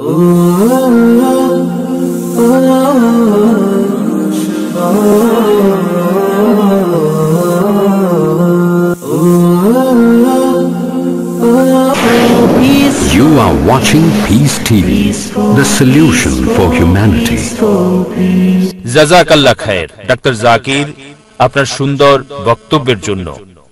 You are watching Peace TV, the solution for humanity. জাযাকাল্লাহ খায়ের doctor Zakir, আপনার সুন্দর বক্তব্যের জন্য।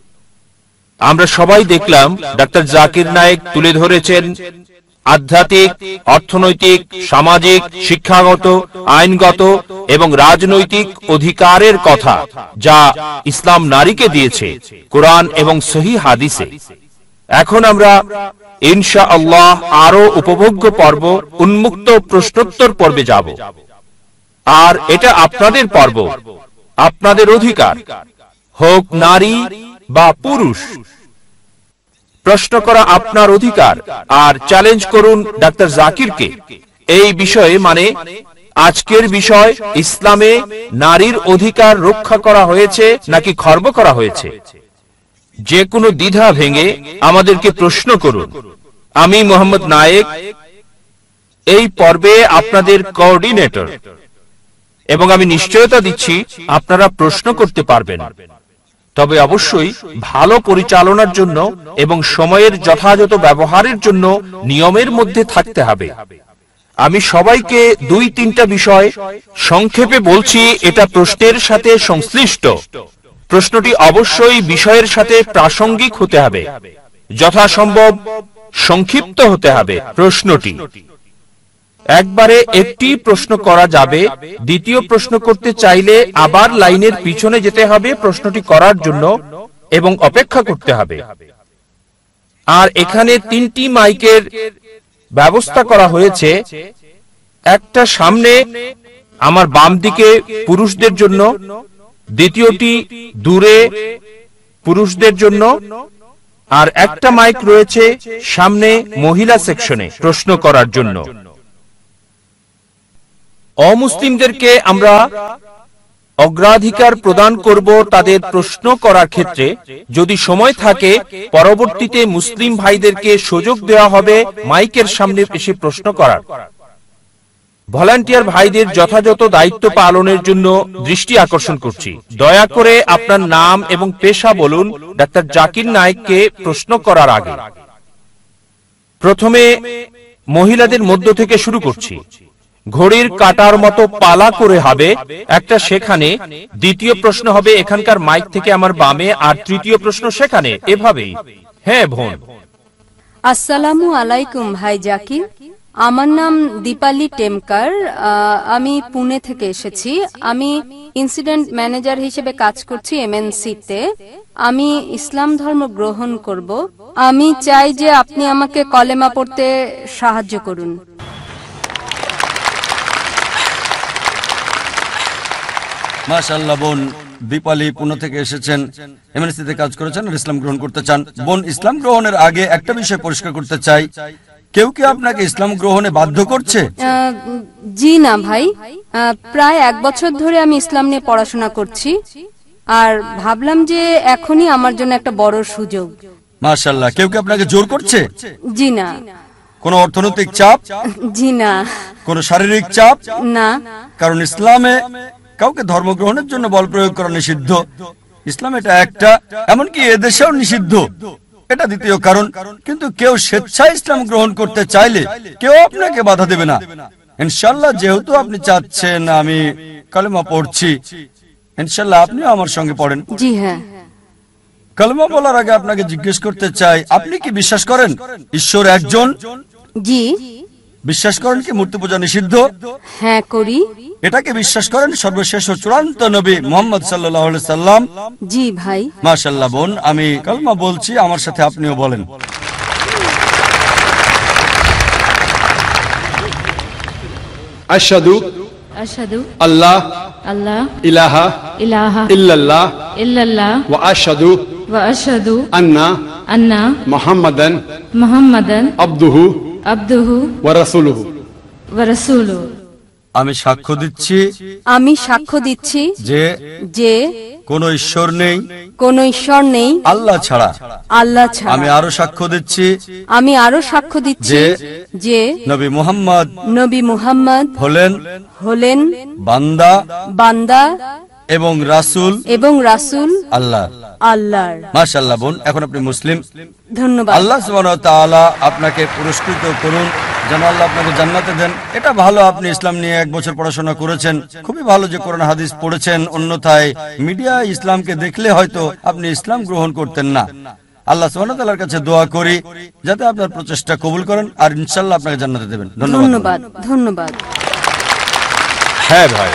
আমরা সবাই দেখলাম ডক্টর জাকির নায়েক তুলে ধরেছেন আধ্যাত্মিক, অর্থনৈতিক, সামাজিক, শিক্ষাগত, আইনগত এবং রাজনৈতিক অধিকারের কথা, যা ইসলাম নারীকে দিয়েছে কোরআন এবং সহিহ হাদিসে। এখন আমরা ইনশাআল্লাহ আরো উপভোগ্য পর্ব, উন্মুক্ত প্রশ্নোত্তর পর্বে যাব। আর এটা আপনাদের পর্ব, আপনাদের অধিকার, হোক নারী বা পুরুষ। প্রশ্ন করা আপনার অধিকার। আর চ্যালেঞ্জ করুন ডক্টর জাকিরকে এই বিষয়ে, মানে আজকের বিষয়, ইসলামে নারীর অধিকার রক্ষা করা হয়েছে নাকি খর্ব করা হয়েছে। যে কোনো দ্বিধা ভেঙে আমাদেরকে প্রশ্ন করুন। আমি মোহাম্মদ নায়েক, এই পর্বে আপনাদের কোঅর্ডিনেটর, এবং আমি নিশ্চয়তা দিচ্ছি আপনারা প্রশ্ন করতে পারবেন। তবে অবশ্যই ভালো পরিচালনার জন্য এবং সময়ের যথাযথ ব্যবহারের জন্য নিয়মের মধ্যে থাকতে হবে। আমি সবাইকে 2-3টা বিষয় সংক্ষেপে বলছি। এটা প্রশ্নের সাথে সংশ্লিষ্ট। প্রশ্নটি অবশ্যই বিষয়ের সাথে প্রাসঙ্গিক হতে হবে, যথাসম্ভব সংক্ষিপ্ত হতে হবে। প্রশ্নটি একবারে একটি প্রশ্ন করা যাবে। দ্বিতীয় প্রশ্ন করতে চাইলে আবার লাইনের পিছনে যেতে হবে প্রশ্নটি করার জন্য এবং অপেক্ষা করতে হবে। আর এখানে 3টি মাইকের ব্যবস্থা করা হয়েছে। একটা সামনে আমার বাম দিকে পুরুষদের জন্য, দ্বিতীয়টি দূরে পুরুষদের জন্য, আর একটা মাইক রয়েছে সামনে মহিলা সেকশনে প্রশ্ন করার জন্য। অমুসলিমদেরকে আমরা অগ্রাধিকার প্রদান করব তাদের প্রশ্ন করার ক্ষেত্রে। যদি সময় থাকে, পরবর্তীতে মুসলিম ভাইদেরকে সুযোগ দেওয়া হবে মাইকের সামনে এসে প্রশ্ন করার। ভলান্টিয়ার ভাইদের যথাযথ দায়িত্ব পালনের জন্য দৃষ্টি আকর্ষণ করছি। দয়া করে আপনার নাম এবং পেশা বলুন ডক্টর জাকির নায়েককে প্রশ্ন করার আগে। প্রথমে মহিলাদের মধ্য থেকে শুরু করছি। ঘড়ির কাটার মতো পালা করে হবে। একটা সেখানে, দ্বিতীয় প্রশ্ন হবে এখানকার মাইক থেকে আমার বামে, আর তৃতীয় প্রশ্ন সেখানে, এভাবেই। হ্যাঁ বোন। আসসালামু আলাইকুম ভাই জাকির। আমার নাম দীপালি টেমকার। আমি পুনে থেকে এসেছি। আমি ইনসিডেন্ট ম্যানেজার হিসেবে কাজ করছি এমএনসি-তে। আমি ইসলাম ধর্ম গ্রহণ করব। আমি চাই যে আপনি আমাকে কলেমা পড়তে সাহায্য করুন। মাশাআল্লাহ বোন দীপালি পুনে থেকে এসেছেন, এমএনসি-তে কাজ করেছেন আর ইসলাম গ্রহণ করতে চান। বোন, ইসলাম গ্রহণের আগে একটা বিষয় পরিষ্কার করতে চাই, কেউ কি আপনাকে ইসলাম গ্রহণে বাধ্য করছে? জি না ভাই, প্রায় 1 বছর ধরে আমি ইসলাম নিয়ে পড়াশোনা করছি, আর ভাবলাম যে এখনই আমার জন্য একটা বড় সুযোগ। মাশাআল্লাহ। কেউ কি আপনাকে জোর করছে? জি না। কোন অর্থনৈতিক চাপ? জি না। কোন শারীরিক চাপ? না। কারণ ইসলামে কাউকে ধর্ম গ্রহণের জন্য বল প্রয়োগ করা নিষিদ্ধ। ইসলাম এটা একটা, এমনকি এদেশেও নিষিদ্ধ। এটা দ্বিতীয় কারণ। কিন্তু কেউ স্বেচ্ছায় ইসলাম গ্রহণ করতে চাইলে কেউ আপনাকে বাধা দেবে না। ইনশাআল্লাহ, যেহেতু আপনি চাচ্ছেন আমি কালেমা পড়ছি, ইনশাআল্লাহ আপনিও আমার সঙ্গে পড়েন। জি হ্যাঁ। কালেমা বলার আগে আপনাকে জিজ্ঞেস করতে চাই, আপনি কি বিশ্বাস করেন ঈশ্বর একজন? জি। বিশ্বাস করেন কি মূর্তি পূজা নিষিদ্ধ? হ্যাঁ করি। এটাকে বিশ্বাস করেন সর্বশেষ ও চূড়ান্ত নবী মুহাম্মদ সাল্লাল্লাহু আলাইহি সাল্লাম? জি ভাই। মাশাআল্লাহ বোন, আমি কালেমা বলছি, আমার সাথে আপনিও বলেন। আশহাদু আল্লাহ ইলাহা ইল্লাল্লাহ ওয়া আশহাদু আন্না মুহাম্মাদান আবদুহু ওয়া রাসূলুহু। আমি সাক্ষ্য দিচ্ছি যে কোনো ঈশ্বর নেই, কোনো ঈশ্বর নেই আল্লাহ ছাড়া। আল্লাহ ছাড়া। আমি আরো সাক্ষ্য দিচ্ছি, আমি আরো সাক্ষ্য দিচ্ছি যে নবী মুহাম্মদ হলেন বান্দা বান্দা এবং রাসূল আল্লাহর। মাশাআল্লাহ বোন, এখন আপনি মুসলিম। ধন্যবাদ। আল্লাহ সুবহানাহু ওয়া তাআলা আপনাকে পুরস্কৃত করুন, যেন আল্লাহ আপনাকে জান্নাতে দেন। এটা ভালো, আপনি ইসলাম নিয়ে 1 বছর পড়াশোনা করেছেন, খুবই ভালো যে কোরআন হাদিস পড়েছেন। অন্যথায় মিডিয়া ইসলামকে দেখলে হয়তো আপনি ইসলাম গ্রহণ করতেন না। আল্লাহ সুবহানাহু ওয়া তাআলার কাছে দোয়া করি যাতে আপনার প্রচেষ্টা কবুল করেন, আর ইনশাআল্লাহ আপনাকে জান্নাতে দেবেন। ধন্যবাদ। ধন্যবাদ। হ্যাঁ ভাই।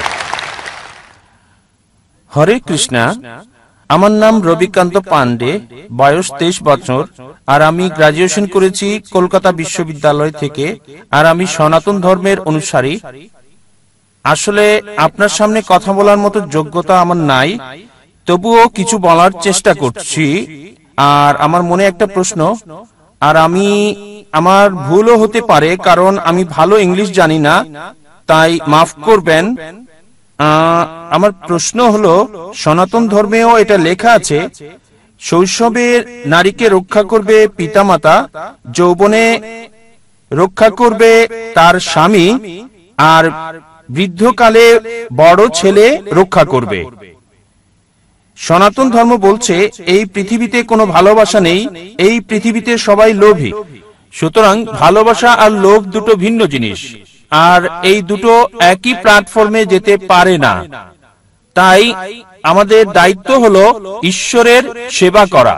হরে কৃষ্ণা। আমার নাম রবিকান্ত পান্ডে, বয়স 23 বছর, আর আমি গ্রাজুয়েশন করেছি কলকাতা বিশ্ববিদ্যালয় থেকে, আর আমি সনাতন ধর্মের অনুসারী। আসলে আপনার সামনে কথা বলার মতো যোগ্যতা আমার নাই, তবুও কিছু বলার চেষ্টা করছি। আর আমার মনে একটা প্রশ্ন, আর আমার ভুলও হতে পারে, কারণ আমি ভালো ইংলিশ জানি না, তাই মাফ করবেন। আমার প্রশ্ন হলো, সনাতন ধর্মেও এটা লেখা আছে, শৈশবে নারীকে রক্ষা করবে পিতামাতা, যৌবনে রক্ষা করবে তার স্বামী, আর বৃদ্ধকালে বড় ছেলে রক্ষা করবে। সনাতন ধর্ম বলছে এই পৃথিবীতে কোনো ভালোবাসা নেই, এই পৃথিবীতে সবাই লোভী। সুতরাং ভালোবাসা আর লোভ দুটো ভিন্ন জিনিস, আর এই দুটো একই প্ল্যাটফর্মে যেতে পারে না। তাই আমাদের দায়িত্ব হলো ঈশ্বরের সেবা করা।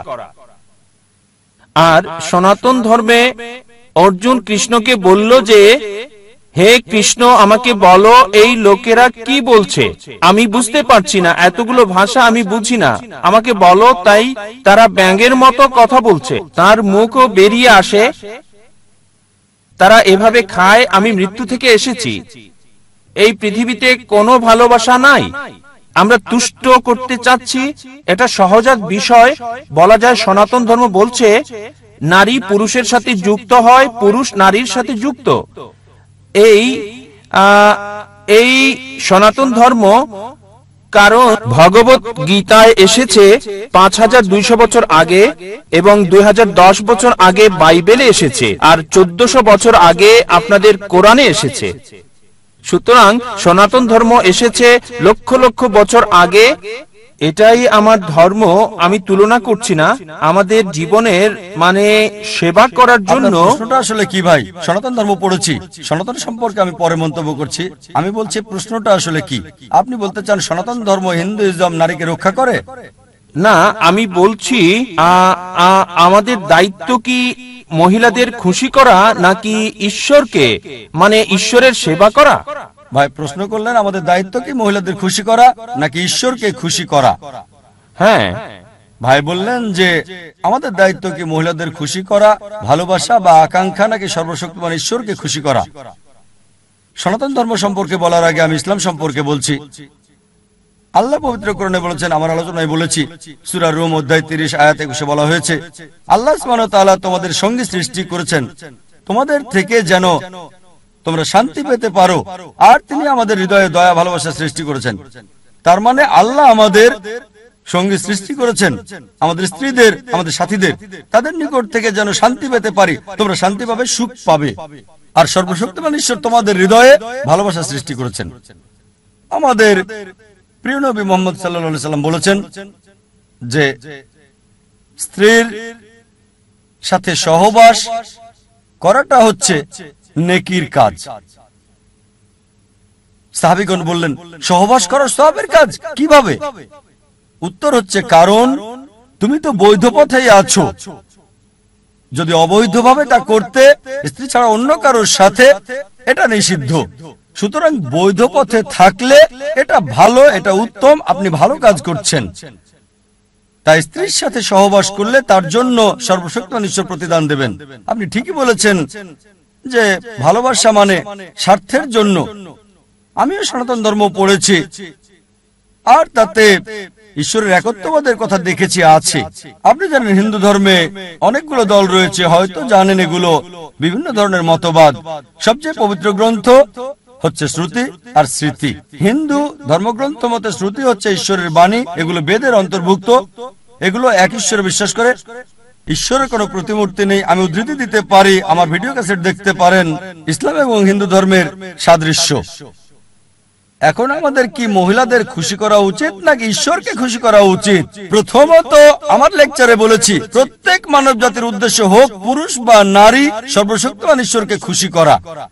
আর সনাতন ধর্মে অর্জুন কৃষ্ণকে বলল যে, হে কৃষ্ণ, আমাকে বলো এই লোকেরা কি বলছে, আমি বুঝতে পারছি না, এতগুলো ভাষা আমি বুঝি না, আমাকে বলো। তাই তারা ব্যাঙের মতো কথা বলছে, তার মুখও বেরিয়ে আসে, তারা এভাবে খায়, আমি মৃত্যু থেকে এসেছি। এই পৃথিবীতে কোনো ভালোবাসা নাই, আমরা তুষ্ট করতে চাচ্ছি, এটা সহজাত বিষয়। বলা যায় সনাতন ধর্ম বলছে নারী পুরুষের সাথে যুক্ত হয়, পুরুষ নারীর সাথে যুক্ত। এই সনাতন ধর্ম, কারণ ভগবত গীতায় এসেছে 5200 বছর আগে, এবং 2010 বছর আগে বাইবেলে এসেছে, আর 1400 বছর আগে আপনাদের কোরআনে এসেছে। সুতরাং সনাতন ধর্ম এসেছে লক্ষ লক্ষ বছর আগে। এটাই আমার ধর্ম, আমি তুলনা করছি না। আমাদের জীবনের সেবা করার জন্য। প্রশ্নটা আসলে কি ভাই? সনাতন ধর্ম পড়েছি, সনাতন সম্পর্কে আমি পরে মন্তব্য করছি। আমি বলছি প্রশ্নটা আসলে কি? আপনি বলতে চান সনাতন ধর্ম, হিন্দুইজম নারীকে রক্ষা করে? না, আমি বলছি আমাদের দায়িত্ব কি মহিলাদের খুশি করা, নাকি ঈশ্বরকে, ঈশ্বরের সেবা করা? ভাই প্রশ্ন করলেন আমাদের দায়িত্ব কি মহিলাদের খুশি করা নাকি ঈশ্বরকে খুশি করা? হ্যাঁ। ভাই বললেন যে আমাদের দায়িত্ব কি মহিলাদের খুশি করা, ভালোবাসা বা আকাঙ্ক্ষা, নাকি সর্বশক্তিমান ঈশ্বরকে খুশি করা? সনাতন ধর্ম সম্পর্কে বলার আগে আমি ইসলাম সম্পর্কে বলছি। আল্লাহ পবিত্র কোরআনে বলেছেন, আমার আলোচনায় বলেছি, সূরা রুম অধ্যায় 30 আয়াত 21 বলা হয়েছে, আল্লাহ সুবহানাহু ওয়া তাআলা তোমাদের সঙ্গে সৃষ্টি করেছেন তোমাদের থেকে যেন তোমরা শান্তি পেতে পারো, আর তিনি আমাদের হৃদয়ে দয়া ভালোবাসা সৃষ্টি করেছেন। তার মানে আল্লাহ আমাদের সঙ্গী সৃষ্টি করেছেন, আমাদের স্ত্রীদের, আমাদের সাথীদের, তাদের নিকট থেকে যেন শান্তি পেতে পারি, তোমরা শান্তি পাবে, সুখ পাবে। আর সর্বশক্তিমান ঈশ্বর তোমাদের হৃদয়ে ভালোবাসা সৃষ্টি করেছেন। আমাদের প্রিয় নবী মুহাম্মদ সাল্লাল্লাহু আলাইহি সাল্লাম বলেছেন যে স্ত্রীর সাথে সহবাস করাটা হচ্ছে নেকির কাজ। সাহাবীগণ বললেন, সহবাস করার সওয়াবের কাজ কিভাবে? উত্তর হচ্ছে, কারণ তুমি তো বৈধ পথেই আছো। যদি অবৈধভাবে তা করতে, স্ত্রী ছাড়া অন্য কারোর সাথে, এটা নিষিদ্ধ। সুতরাং বৈধ পথে থাকলে এটা ভালো, এটা উত্তম, আপনি ভালো কাজ করছেন। তাই স্ত্রীর সাথে সহবাস করলে তার জন্য সর্বশক্তিমান ঈশ্বর প্রতিদান দেবেন। আপনি ঠিকই বলেছেন যে ভালোবাসা স্বার্থের জন্য। আমিও সনাতন ধর্ম পড়েছি, আর তাতে ঈশ্বরের একত্ববাদের কথা দেখেছি আছে। আপনি জানেন হিন্দু ধর্মে অনেকগুলো দল রয়েছে, হয়তো জানেন এগুলো বিভিন্ন ধরনের মতবাদ। সবচেয়ে পবিত্র গ্রন্থ হচ্ছে শ্রুতি আর স্মৃতি। হিন্দু ধর্মগ্রন্থ মতে শ্রুতি হচ্ছে ঈশ্বরের বাণী, এগুলো বেদের অন্তর্ভুক্ত, এগুলো এক ঈশ্বরে বিশ্বাস করে, ঈশ্বরের কোনো প্রতিমূর্তি নেই। আমি উদ্ধৃতি দিতে পারি, আমার ভিডিও ক্যাসেট দেখতে পারেন, ইসলাম এবং হিন্দু ধর্মের সাদৃশ্য। এখন আমাদের কি মহিলাদের খুশি করা উচিত নাকি ঈশ্বরকে খুশি করা উচিত? প্রথমত, আমার লেকচারে বলেছি প্রত্যেক মানব জাতির উদ্দেশ্য হোক পুরুষ বা নারী, সর্বশক্তিমান ঈশ্বরকে খুশি করা।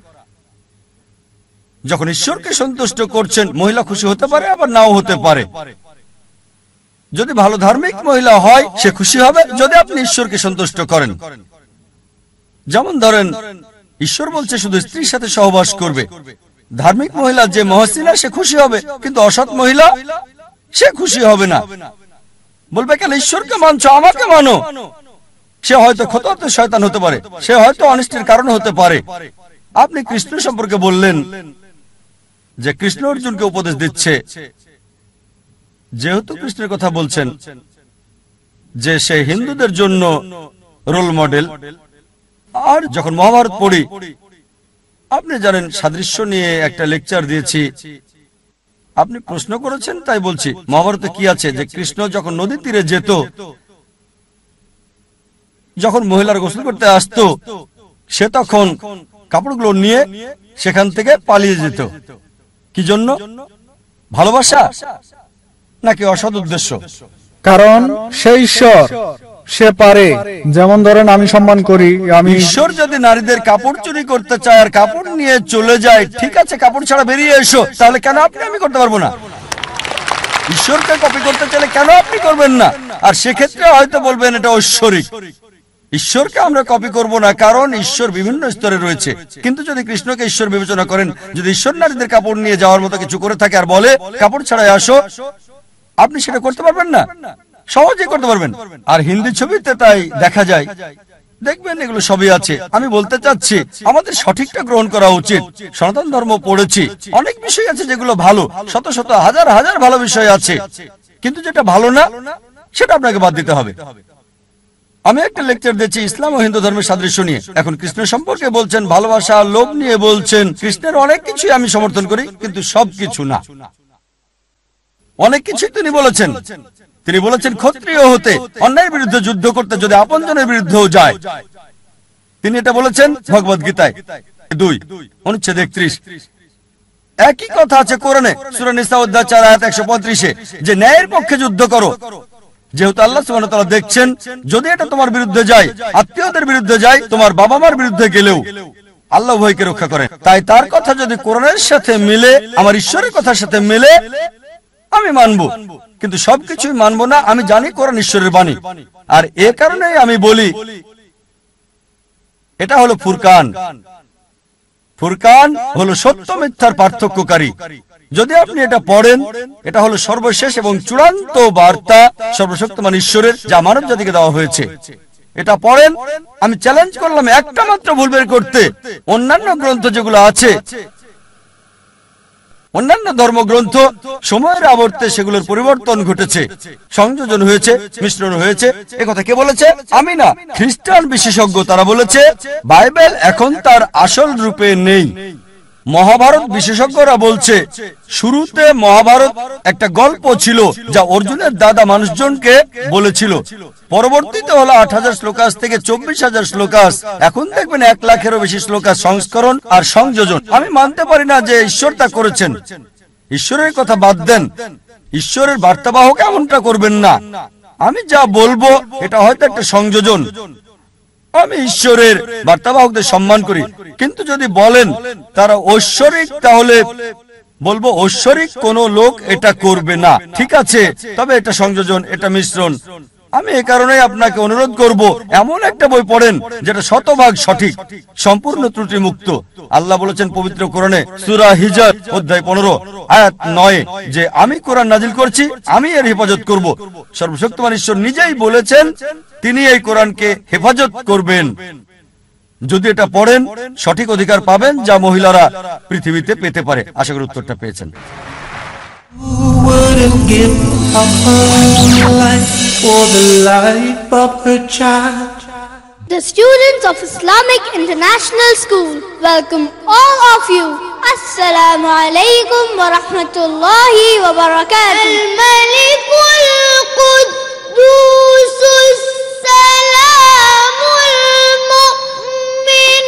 যখন ঈশ্বরকে সন্তুষ্ট করছেন, মহিলা খুশি হতে পারে আবার নাও হতে পারে। যদি ভালো ধার্মিক মহিলা হয় সে খুশি হবে যদি আপনি ঈশ্বরকে সন্তুষ্ট করেন। যেমন ধরেন, ঈশ্বর বলছে শুধু স্ত্রীর সাথে সহবাস করবে। ধার্মিক মহিলা যে মহসিনা সে খুশি হবে, কিন্তু অসৎ মহিলা সে খুশি হবে না। বলবে কেন ঈশ্বরকে মানছো, আমাকে মানো। সে হয়তো খোঁত শয়তান হতে পারে, সে হয়তো অনিষ্টের কারণ হতে পারে। আপনি কৃষ্ণ সম্পর্কে বললেন যে কৃষ্ণ অর্জুনকে উপদেশ দিচ্ছে, যেহেতু কৃষ্ণের কথা বলছেন যে সে হিন্দুদের জন্য রোল মডেল। আর যখন মহাভারত পড়ি, আপনি জানেন সাদৃশ্য নিয়ে একটা লেকচার দিয়েছি, আপনি প্রশ্ন করেছেন তাই বলছি। মহাভারতে কি আছে যে কৃষ্ণ যখন নদীর তীরে যেত, যখন মহিলার গোসল করতে আসতো, সে তখন কাপড়গুলো নিয়ে সেখান থেকে পালিয়ে যেত। কি জন্য? ভালোবাসা নাকি অসৎ উদ্দেশ্য? কারণ সে ঈশ্বর, সে পারে। যেমন ধরেন আমি সম্মান করি, আমি ঈশ্বর যদি নারীদের কাপড় চুরি করতে চায় আর কাপড় নিয়ে চলে যায়, ঠিক আছে কাপড় ছাড়া বেরিয়ে এসো, তাহলে কেন আপনি আমি করতে পারবো না? ঈশ্বরকে কপি করতে চাইলে কেন আপনি করবেন না? আর সেক্ষেত্রে হয়তো বলবেন এটা ঐশ্বরিক। ঈশ্বরকে আমরা কপি করব না, কারণ ঈশ্বর বিভিন্ন স্তরে রয়েছে। কিন্তু যদি কৃষ্ণকে ঈশ্বর বিবেচনা করেন, যদি ঈশ্বর নারীদের কাপড় নিয়ে যাওয়ার মতো কিছু করে থাকে আর বলে কাপড় ছাড়াই আসো, আপনি সেটা করতে পারবেন না? সহজেই করতে পারবেন। আর হিন্দি ছবিতে তাই দেখা যায়, দেখবেন এগুলো সবই আছে। আমি বলতে চাচ্ছি আমাদের সঠিকটা গ্রহণ করা উচিত। সনাতন ধর্ম পড়েছি, অনেক বিষয় আছে যেগুলো ভালো, শত শত হাজার হাজার ভালো বিষয় আছে, কিন্তু যেটা ভালো না সেটা আপনাকে বাদ দিতে হবে। আমি একটা লেকচার দিচ্ছি ইসলাম ও হিন্দু ধর্মের সাদৃশ্য নিয়ে। এখন কৃষ্ণ সম্পর্কে বলছেন, ভালোবাসা লোভ নিয়ে বলছেন। কৃষ্ণের অনেক কিছুই আমি সমর্থন করি, কিন্তু সবকিছু না। অনেক কিছুই তিনি বলেছেন। তিনি বলেছেন ক্ষত্রিয় হতে, অন্যায়ের বিরুদ্ধে যুদ্ধ করতে, যদি আপনজনের বিরুদ্ধেও যায়। তিনি এটা বলেছেন ভগবদ গীতায় 2 অনুচ্ছেদ 31। একই কথা আছে কোরআনে সূরা নিসা অধ্যায় 4 আয়াত 135-এ, যে ন্যায়ের পক্ষে যুদ্ধ করো। যেহেতু আল্লাহ সুবহানাহু ওয়া তাআলা দেখছেন, যদি এটা তোমার বিরুদ্ধে যায়, আত্মীয়দের বিরুদ্ধে যায়, তোমার বাবা মার বিরুদ্ধে গেলেও আল্লাহ ভয়কে রক্ষা করেন। তাই তার কথা যদি কোরআনের সাথে মিলে, আমার ঈশ্বরের কথার সাথে মিলে, আমি মানবো। কিন্তু সবকিছুই মানবো না। আমি জানি কোরআন ঈশ্বরের বাণী, আর এ কারণেই আমি বলি এটা হলো ফুরকান। ফুরকান হলো সত্য মিথ্যার পার্থক্যকারী। যদি আপনি এটা পড়েন, এটা হলো সর্বশেষ এবং চূড়ান্ত বার্তা সর্বশক্তিমান ঈশ্বরের, যা মানব জাতিকে দেওয়া হয়েছে। এটা পড়েন। আমি চ্যালেঞ্জ করলাম একটা মাত্র ভুল বের করতে। অন্যান্য গ্রন্থ যেগুলো আছে, অন্যান্য ধর্মগ্রন্থ, সময়ের আবর্তে সেগুলোর পরিবর্তন ঘটেছে, সংযোজন হয়েছে, মিশ্রণ হয়েছে। একথা কে বলেছে? আমি না, খ্রিস্টান বিশেষজ্ঞ। তারা বলেছে বাইবেল এখন তার আসল রূপে নেই। মহাভারত বিশেষজ্ঞরা বলছে শুরুতে মহাভারত একটা গল্প ছিল, যা অর্জুনের দাদা মানুষজনকে বলেছিল। পরবর্তীতে হলো 8000 শ্লোকাস থেকে 24,000 শ্লোকাস। এখন দেখবেন 1 লাখেরও বেশি শ্লোকাস সংস্করণ আর সংযোজন। আমি মানতে পারি না যে ঈশ্বর তা করেছেন। ঈশ্বরের কথা বাদ দেন, ঈশ্বরের বার্তাবাহক এমনটা করবেন না। আমি যা বলবো এটা হয়তো একটা সংযোজন। আমি ঈশ্বরের বার্তাবাহকদের সম্মান করি, কিন্তু যদি বলেন তারা ঐশ্বরিক, তাহলে বলবো ঐশ্বরিক কোন লোক এটা করবে না। ঠিক আছে, তবে এটা সংযোজন, এটা মিশ্রণ। আমি এই কারণে আপনাকে অনুরোধ করব, এমন একটা বই পড়েন যেটা শতভাগ সঠিক, সম্পূর্ণ ত্রুটি মুক্ত। আল্লাহ বলেছেন পবিত্র কোরআনে সূরা হিজর অধ্যায় 15 আয়াত 9 যে আমি কোরআন নাজিল করছি, আমি এর হেফাজত করব। সর্বশক্তিমান ঈশ্বর নিজেই বলেছেন তিনি এই কোরআনকে হেফাজত করবেন। যদি এটা পড়েন, সঠিক অধিকার পাবেন যা মহিলারা পৃথিবীতে পেতে পারে। আশা করি উত্তরটা পেয়েছেন। Who wouldn't give up her life for the life of her child? The students of Islamic International School welcome all of you. السلام عليكم ورحمة الله وبركاته. الملك القدوس السلام المؤمن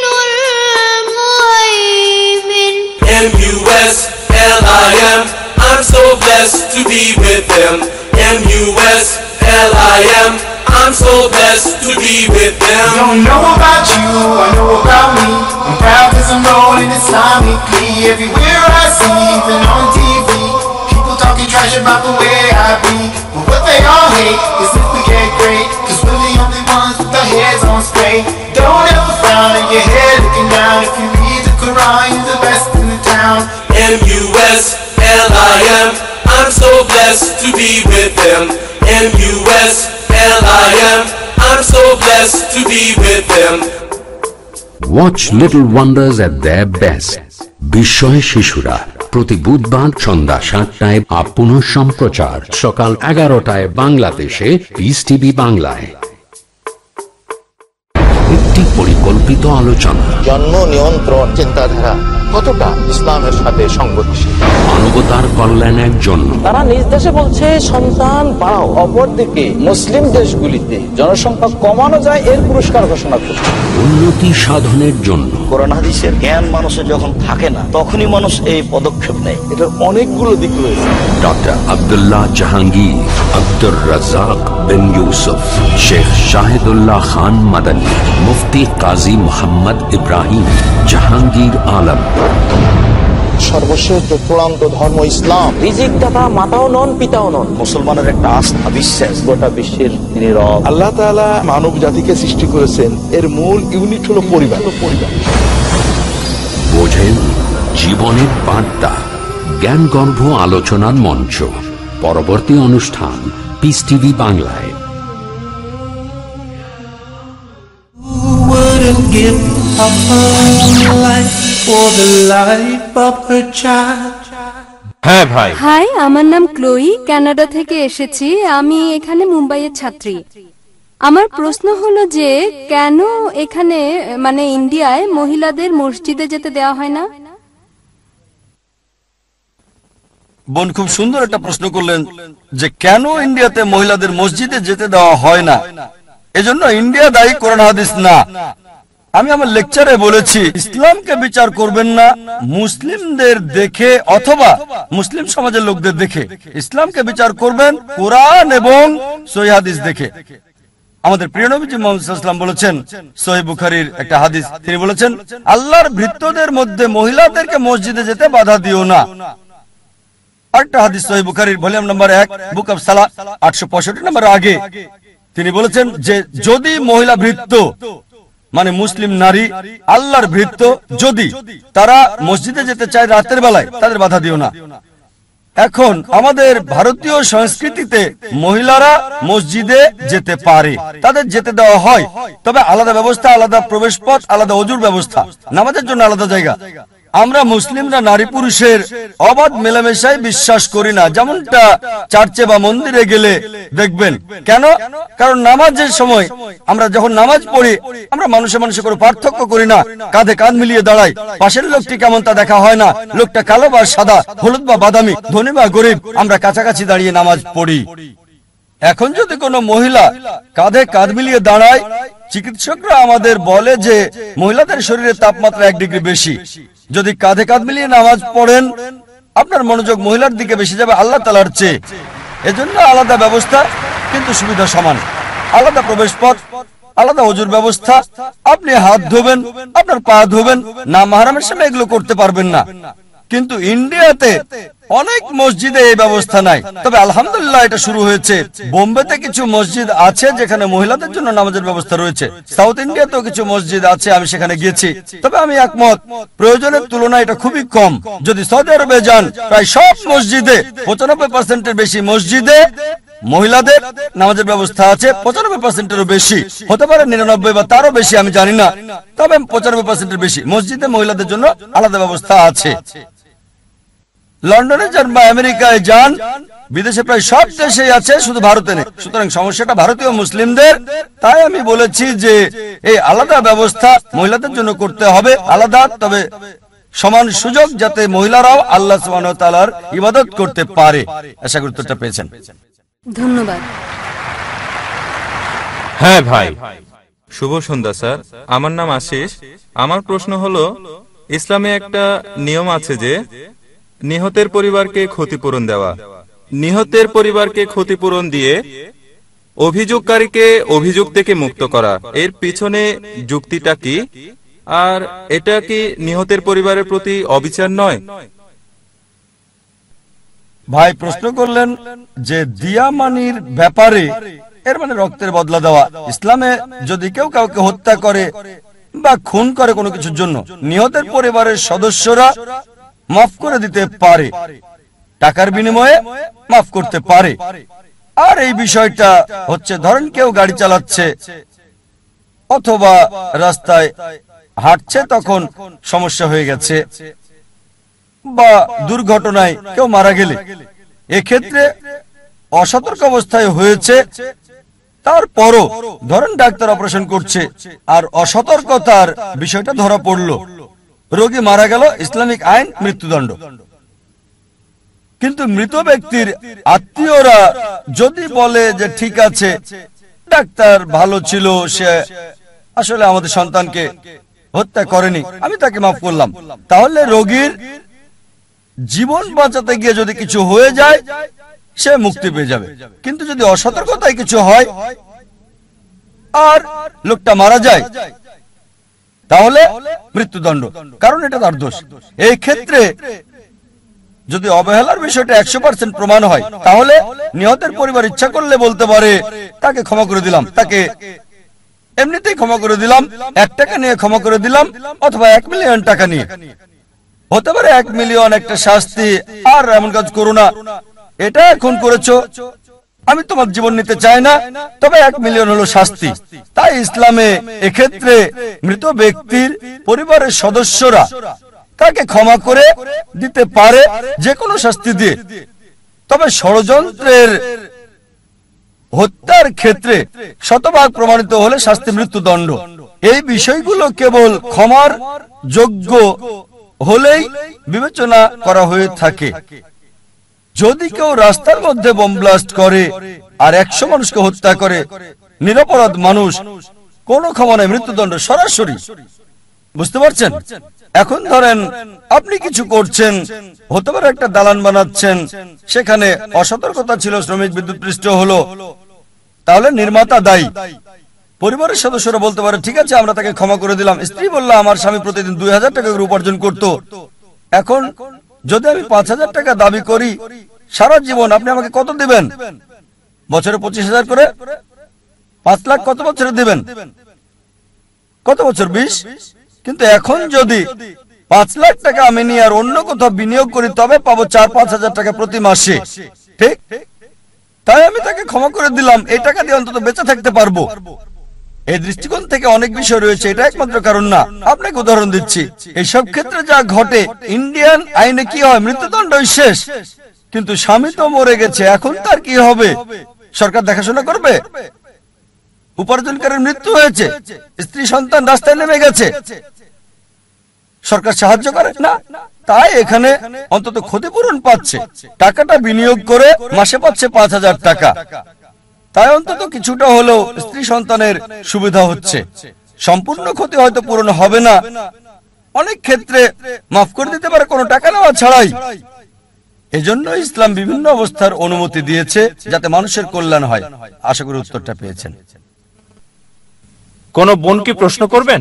المهيمن. M-U-S-L-I-M, I'm so blessed to be with them. M-U-S-L-I-M, I'm so blessed to be with them. Don't know about you, I know about me. I'm proud cause I'm rolling Islamically. Everywhere I see, even on TV, people talking trash about the way I be. But what they all hate is if we get great, cause we're the only ones with our heads on straight. Don't ever frown in your head looking down. If you read the Quran, you're the best in the town. M-U-S-L-I-M, I'm so blessed to be with them. M-U-S-L-I-M, I'm so blessed to be with them. Watch Little Wonders at their best. বিস্ময় শিশুরা প্রতি বুধবার সন্ধ্যা 7টায় আপন সম্প্রচার সকাল 11টায় বাংলাদেশে piece TV বাংলায়। একটি পরিকল্পিত আলোচনা। জন্ম নিয়ন্ত্রণ চিন্তাধারা কতটা ইসলামের সাথে সংগতিশীল? মানবতার কল্যাণের জন্য তারা নিজ দেশে বলছে সন্তান বাড়াও, অপরদিকে মুসলিম দেশগুলিতে জনসংখ্যা কমানো যায় এর পুরস্কার ঘোষণা করছে। উন্নতি সাধনের জন্য কোরআন হাদিসের জ্ঞান মানুষের যখন থাকে না, তখনই মানুষ এই পদক্ষেপ নেয়। এটার অনেকগুলো দিক রয়েছে। ডক্টর আব্দুল্লাহ জাহাঙ্গীর, আব্দুর রাজ্জাক বিন ইউসুফ, শেখ শাহিদুল্লাহ খান মাদানী, মুফতি কাজী মোহাম্মদ ইব্রাহিম, জাহাঙ্গীর আলম। সর্বশেষ চূড়ান্ত ধর্ম ইসলাম। রিজিক দাতা মাতাও নন, পিতাও নন। মুসলমানের একটা আস্থা, বিশ্বাস, গোটা বিশ্বের তিনি রব। আল্লাহ তাআলা মানব জাতিকে সৃষ্টি করেছেন, এর মূল ইউনিট হলো পরিবার। বোঝেন জীবনের বার্তা, জ্ঞানগর্ভ আলোচনার মঞ্চ। পরবর্তী অনুষ্ঠান পিস টিভি বাংলায়। Give up her life for the life of her child. হ্যাঁ ভাই। হাই, আমার নাম ক্লোই, কানাডা থেকে এসেছি। আমি এখানে মুম্বাইয়ের ছাত্রী। আমার প্রশ্ন হলো যে কেন এখানে মানে ইন্ডিয়ায় মহিলাদের মসজিদে যেতে দেওয়া হয় না? বোন খুব সুন্দর একটা প্রশ্ন করলেন যে কেন ইন্ডিয়াতে মহিলাদের মসজিদে যেতে দেওয়া হয় না। এজন্য ইন্ডিয়া দায়ী, কোরআন হাদিস না। আমি আমার লেকচারে বলেছি, ইসলামকে বিচার করবেন না মুসলিমদের দেখে অথবা মুসলিম সমাজের লোকদের দেখে, ইসলামকে বিচার করবেন কোরআন এবং সহিহ হাদিস দেখে। আমাদের প্রিয় নবীজি মুহাম্মদ সাল্লাল্লাহু আলাইহি ওয়াসাল্লাম বলেছেন, সহিহ বুখারীর একটা হাদিস, তিনি বলেছেন, আল্লাহর ভৃত্যদের মধ্যে মহিলাদেরকে মসজিদে যেতে বাধা দিও না। আরেকটা হাদিস সহিহ বুখারীর volume number 1 book of Salah 865 নম্বর আগে তিনি বলেছেন যে যদি মহিলা ভৃত্য মানে মুসলিম নারী আল্লাহর ভৃত্য যদি তারা মসজিদে যেতে চায় রাতের বেলায়, তাদের বাধা দিও না। এখন আমাদের ভারতীয় সংস্কৃতিতে মহিলারা মসজিদে যেতে পারে, তাদের যেতে দেওয়া হয়, তবে আলাদা ব্যবস্থা, আলাদা প্রবেশ পথ, আলাদা ওযুর ব্যবস্থা, নামাজের জন্য আলাদা জায়গা। আমরা মুসলিমরা নারী পুরুষের অবাধ মেলামেশায় বিশ্বাস করি না, যেমনটা চার্চে বা মন্দিরে গেলে দেখবেন। কেন? কারণ নামাজের সময় আমরা যখন নামাজ পড়ি, আমরা মানুষে মানুষে কোনো পার্থক্য করি না, কাঁধে কাঁধ মিলিয়ে দাঁড়াই। পাশের লোকটি কেমন তা দেখা হয় না, লোকটা কালো বা সাদা, হলুদ বা বাদামি, ধনী বা গরিব, আমরা কাছাকাছি দাঁড়িয়ে নামাজ পড়ি। এখন যদি কোনো মহিলা কাঁধে কাঁধ মিলিয়ে দাঁড়ায়, চিকিৎসকরা আমাদের বলে যে মহিলাদের শরীরের তাপমাত্রা 1 ডিগ্রি বেশি। যদি কাঁধে কাঁধ মিলিয়ে নামাজ পড়েন, আপনার মনোযোগ মহিলার দিকে বেশি যাবে আল্লাহ তাআলার চেয়ে। এজন্য আলাদা ব্যবস্থা, কিন্তু সুবিধা সমান। আলাদা প্রবেশ পথ, আলাদা ওযুর ব্যবস্থা, আপনি হাত ধোবেন, আপনার পা ধোবেন, না মাহরামের সামনে এগুলো করতে পারবেন না। কিন্তু ইন্ডিয়াতে অনেক মসজিদে এই ব্যবস্থা নাই, তবে আলহামদুলিল্লাহ এটা শুরু হয়েছে। বোম্বেতে কিছু মসজিদ আছে যেখানে মহিলাদের জন্য নামাজের ব্যবস্থা রয়েছে। সাউথ ইন্ডিয়াতেও কিছু মসজিদ আছে, আমি সেখানে গিয়েছি। তবে আমি একমত, প্রয়োজনের তুলনায় এটা খুবই কম। যদি সৌদি আরবে যান, প্রায় সব মসজিদে 95%-এর বেশি মসজিদে মহিলাদের নামাজের ব্যবস্থা আছে। 95%-এরও বেশি, হতে পারে 99 বা তারও বেশি, আমি জানি না, তবে 95%-এর বেশি মসজিদে মহিলাদের জন্য আলাদা ব্যবস্থা আছে। লন্ডনে যান বা আমেরিকায় যান, বিদেশে প্রায় সব দেশেই আছে, শুধু ভারতে নেই। সুতরাং সমস্যাটা ভারতীয় মুসলিমদের। তাই আমি বলেছি যে এই আলাদা ব্যবস্থা মহিলাদের জন্য করতে হবে, আলাদা, তবে সমান সুযোগ যাতে মহিলারাও আল্লাহ সুবহানাহু ওয়া তাআলার ইবাদত করতে পারে। আশা করি উত্তরটা পেয়েছেন। ধন্যবাদ। হ্যাঁ ভাই। শুভ সন্ধ্যা স্যার, আমার নাম আশিস। আমার প্রশ্ন হলো, ইসলামে একটা নিয়ম আছে যে নিহতের পরিবারকে ক্ষতিপূরণ দেওয়া। নিহতের পরিবারকে ক্ষতিপূরণ দিয়ে অভিযোগকারীকে অভিযোগ থেকে মুক্ত করা, এর পিছনে যুক্তিটা কি? আর এটা কি নিহতের পরিবারের প্রতি অবিচার নয়? ভাই প্রশ্ন করলেন যে দিয়া মানির ব্যাপারে, এর মানে রক্তের বদলা দেওয়া। ইসলামে যদি কেউ কাউকে হত্যা করে বা খুন করে কোনো কিছুর জন্য, নিহতের পরিবারের সদস্যরা মাফ করে দিতে পারে, টাকার বিনিময়ে মাফ করতে পারে। আর এই বিষয়টা হচ্ছে, ধরেন কেউ গাড়ি চালাচ্ছে অথবা রাস্তায় হাঁটছে, তখন সমস্যা হয়ে গেছে বা দুর্ঘটনায় কেউ মারা গেলে, এক্ষেত্রে অসতর্ক অবস্থায় হয়েছে, তারপরও ধরেন ডাক্তার অপারেশন করছে আর অসতর্কতার বিষয়টা ধরা পড়ল, রোগী মারা গেল, ইসলামিক আইন মৃত্যুদণ্ড। কিন্তু মৃত ব্যক্তির আত্মীয়রা যদি বলে যে ঠিক আছে, ডাক্তার ভালো ছিল, সে আসলে আমাদের সন্তানকে হত্যা করেনি, আমি তাকে মাফ করলাম, তাহলে রোগীর জীবন বাঁচাতে গিয়ে যদি কিছু হয়ে যায় সে মুক্তি পেয়ে যাবে। কিন্তু যদি অসতর্কতায় কিছু হয় আর লোকটা মারা যায়, তাহলে মৃত্যুদণ্ড, কারণ এটা তার দোষ। এই ক্ষেত্রে যদি অবহেলার বিষয়টা 100% প্রমাণ হয়, তাহলে নিহতের পরিবার ইচ্ছা করলে বলতে পারে তাকে ক্ষমা করে দিলাম, তাকে এমনিতেই ক্ষমা করে দিলাম, 1 টাকা নিয়ে ক্ষমা করে দিলাম, অথবা 1 মিলিয়ন টাকা নিয়ে। হতে পারে 1 মিলিয়ন একটা শাস্তি, আর এমন কাজ করো না, এটা এখন করেছো, আমি তোমার জীবন নিতে চাই না, তবে 1 মিলিয়ন হলো শাস্তি। তাই ইসলামে এক্ষেত্রে মৃত ব্যক্তির পরিবারের সদস্যরা তাকে ক্ষমা করে দিতে পারে যে কোনো শাস্তি দিয়ে। তবে ষড়যন্ত্রের হত্যার ক্ষেত্রে শতভাগ প্রমাণিত হলে শাস্তি মৃত্যুদণ্ড। এই বিষয়গুলো কেবল ক্ষমার যোগ্য হলেই বিবেচনা করা হয়ে থাকে। যদি কেউ রাস্তার মধ্যে বোম ব্লাস্ট করে আর 100 মানুষকে হত্যা করে, নিরপরাধ মানুষ, কোনো ক্ষমা নেই, মৃত্যুদণ্ড সরাসরি। বুঝতে পারছেন? এখন ধরেন আপনি কিছু করছেন, হতে পারে একটা দালান বানাচ্ছেন, সেখানে অসতর্কতা ছিল, শ্রমিক বিদ্যুৎপৃষ্ট হলো, তাহলে নির্মাতা দায়ী। পরিবারের সদস্যরা বলতে পারে ঠিক আছে আমরা তাকে ক্ষমা করে দিলাম। স্ত্রী বলল আমার স্বামী প্রতিদিন 2000 টাকা করে উপার্জন করত, এখন যদি আমি 5000 টাকা দাবি করি সারা জীবন, আপনি আমাকে কত দিবেন? বছরে 25,000 করে, 5 লাখ কত বছরে দিবেন? কত বছর? 20। কিন্তু এখন যদি 5 লাখ টাকা আমি নিয়ে আর অন্য কোথাও বিনিয়োগ করি, তবে পাবো 4-5 হাজার টাকা প্রতি মাসে, ঠিক? তাই আমি তাকে ক্ষমা করে দিলাম, এই টাকা দিয়ে অন্তত বেঁচে থাকতে পারবো। এই দৃষ্টিকোণ থেকে অনেক বিষয় রয়েছে, এটা একমাত্র কারণ না। আপনাকে উদাহরণ দিচ্ছি, এইসব ক্ষেত্রে যা ঘটে, ইন্ডিয়ান আইনে কি হয়? মৃত্যুদণ্ডই শেষ। কিন্তু স্বামী তো মরে গেছে, এখন তার কি হবে? সরকার দেখাশোনা করবে? উপার্জনকারীর মৃত্যু হয়েছে, স্ত্রী সন্তান রাস্তায় নেমে গেছে, সরকার সাহায্য করে না। তাই এখানে অন্তত ক্ষতিপূরণ পাচ্ছে, টাকাটা বিনিয়োগ করে মাসে পাচ্ছে 5,000 টাকা। তাই অন্তত কিছুটা হলেও স্ত্রী সন্তানের সুবিধা হচ্ছে। সম্পূর্ণ ক্ষতি হয়তো পূরণ হবে না, অনেক ক্ষেত্রে মাফ করে দিতে পারে কোনো টাকা নেওয়া ছাড়াই। এজন্য ইসলাম বিভিন্ন অবস্থার অনুমতি দিয়েছে যাতে মানুষের কল্যাণ হয়। আশা করি উত্তরটা পেয়েছেন। কোন বোন কি প্রশ্ন করবেন?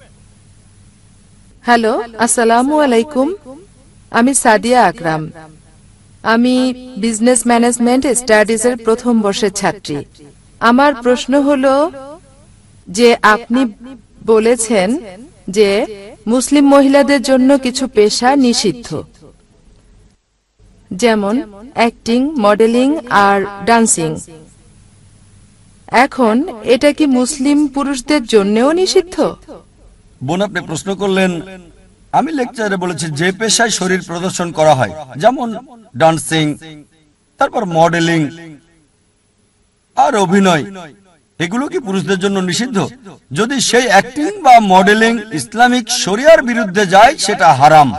হ্যালো, আসসালামু আলাইকুম। আমি সাদিয়া আকরাম। আমি বিজনেস ম্যানেজমেন্ট স্টাডিজের প্রথম বর্ষের ছাত্রী। আমার প্রশ্ন হলো যে আপনি বলেছেন যে মুসলিম মহিলাদের জন্য কিছু পেশা নিষিদ্ধ, যেমন অ্যাক্টিং, মডেলিং আর ডান্সিং। এখন এটা কি মুসলিম পুরুষদের জন্যও নিষিদ্ধ? বোন আপনি প্রশ্ন করলেন, আমি লেকচারে বলেছি যে পেশায় শরীর প্রদর্শন করা হয়, যেমন ডান্সিং, তারপর মডেলিং আর অভিনয়, এগুলো কি পুরুষদের জন্য নিষিদ্ধ? যদি সেই অ্যাক্টিং বা মডেলিং ইসলামিক শরিয়ার বিরুদ্ধে যায় সেটা হারাম।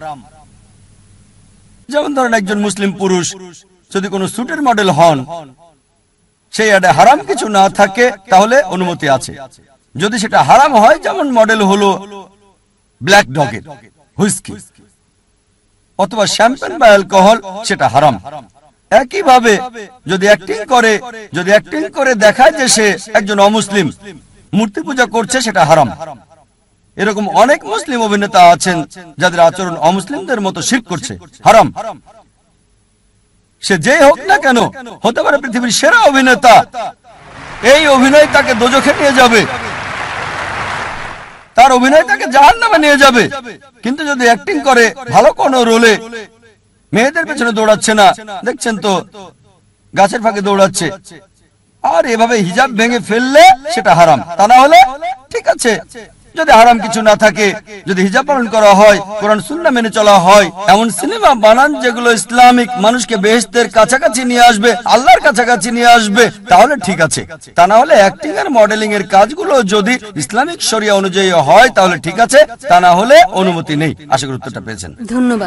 যেমন ধরেন একজন মুসলিম পুরুষ যদি কোনো স্যুটের মডেল হন, সেই অ্যাডে হারাম কিছু না থাকে তাহলে অনুমতি আছে। যদি সেটা হারাম হয়, যেমন মডেল হলো ব্ল্যাক ডগের হুইস্কি অথবা শ্যাম্পেন বা অ্যালকোহল, সেটা হারাম। একইভাবে যদি অ্যাক্টিং করে দেখায় যে সে একজন অমুসলিম, মূর্তি পূজা করছে, সেটা হারাম। এরকম অনেক মুসলিম অভিনেতা আছেন যাদের আচরণ অমুসলিমদের মতো শিরক করছে, হারাম। সে যেই হোক না কেন, হতে পারে পৃথিবীর সেরা অভিনেতা, এই অভিনয় তাকে দোজখে নিয়ে যাবে, তার অভিনয় তাকে জাহান্নামে নিয়ে যাবে। কিন্তু যদি অ্যাক্টিং করে ভালো কোনো রোলে, মেয়েদের পেছনে দৌড়াচ্ছে না, দেখছেন তো গাছের ফাঁকে দৌড়াচ্ছে, আর এভাবে হিজাব ভেঙে ফেললে সেটা হারাম। তা না হলে ঠিক আছে। যদি হারাম কিছু না থাকে, যদি হিজাব পালন করা হয়, কোরআন সুন্নাহ মেনে চলা হয়, এমন সিনেমা বানান যেগুলো ইসলামিক, মানুষকে বেহেশতের কাছাকাছি নিয়ে আসবে, আল্লাহর কাছাকাছি নিয়ে আসবে, তাহলে ঠিক আছে। তা না হলে অ্যাক্টিং আর মডেলিং এর কাজগুলো যদি ইসলামিক শরিয়া অনুযায়ী হয় তাহলে ঠিক আছে, তা না হলে অনুমতি নেই। আশা করি উত্তরটা পেয়েছেন। ধন্যবাদ।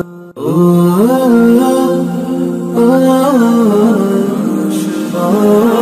Oh